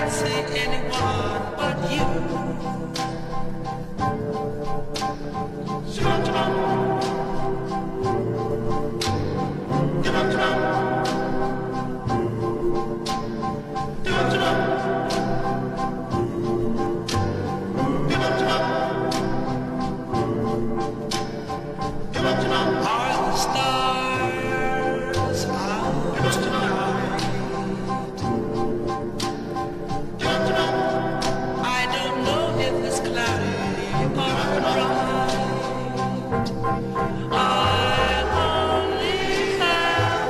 can't see anyone but you. Are the stars out tonight? I don't know if it's cloudy or bright. I only have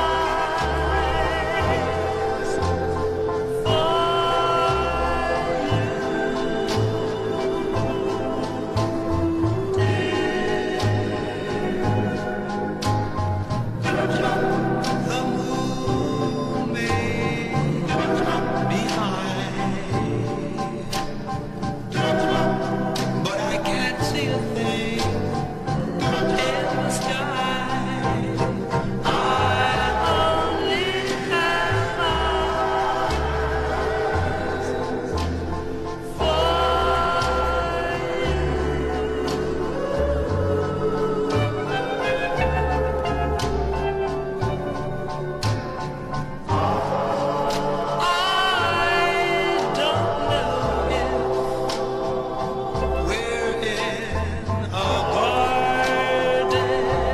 eyes for the moon may be high, but I can't see a thing in the sky. I only have eyes for I don't know if we're in a garden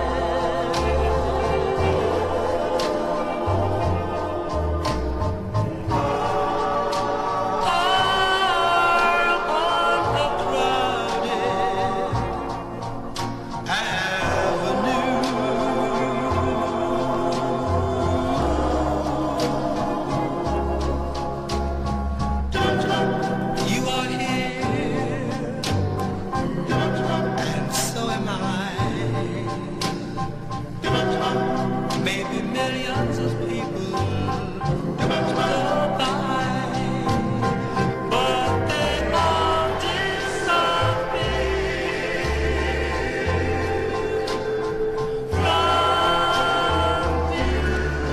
or on a crowded avenue. You are here, and so am I. Maybe millions of people go by, but they all disappear from view.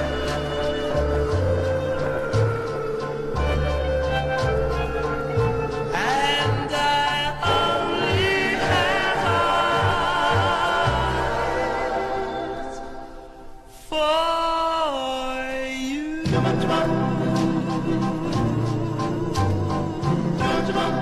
And I only have eyes for you.